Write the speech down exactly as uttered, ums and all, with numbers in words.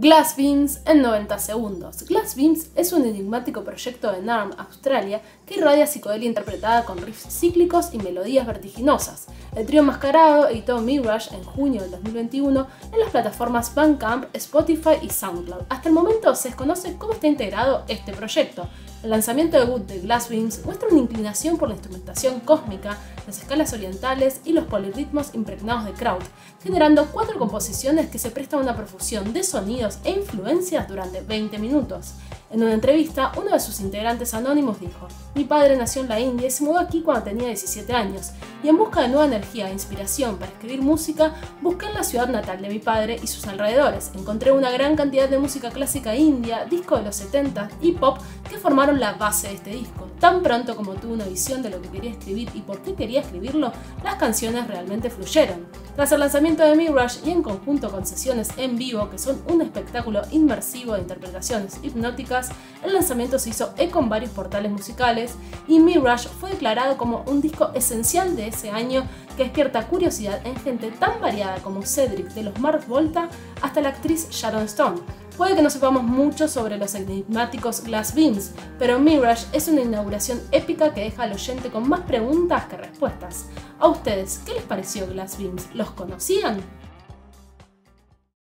Glass Beams en noventa segundos. Glass Beams es un enigmático proyecto de Narm, Australia, que irradia psicodelia interpretada con riffs cíclicos y melodías vertiginosas. El trío enmascarado editó Mirage en junio del dos mil veintiuno en las plataformas Bandcamp, Spotify y SoundCloud. Hasta el momento se desconoce cómo está integrado este proyecto. El lanzamiento debut de Glass Beams muestra una inclinación por la instrumentación cósmica, las escalas orientales y los polirritmos impregnados de Kraut, generando cuatro composiciones que se prestan a una profusión de sonidos e influencias durante veinte minutos. En una entrevista, uno de sus integrantes anónimos dijo: "Mi padre nació en la India y se mudó aquí cuando tenía diecisiete años, y en busca de nueva energía e inspiración para escribir música, busqué en la ciudad natal de mi padre y sus alrededores. Encontré una gran cantidad de música clásica india, disco de los setenta y pop que formaron la base de este disco. Tan pronto como tuve una visión de lo que quería escribir y por qué quería escribirlo, las canciones realmente fluyeron". Tras el lanzamiento de Mirage y en conjunto con sesiones en vivo que son un espectáculo inmersivo de interpretaciones hipnóticas, el lanzamiento se hizo eco en varios portales musicales y Mirage fue declarado como un disco esencial de ese año que despierta curiosidad en gente tan variada como Cedric de los Mars Volta hasta la actriz Sharon Stone. Puede que no sepamos mucho sobre los enigmáticos Glass Beams, pero Mirage es una inauguración épica que deja al oyente con más preguntas que respuestas. ¿A ustedes qué les pareció Glass Beams? ¿Los conocían?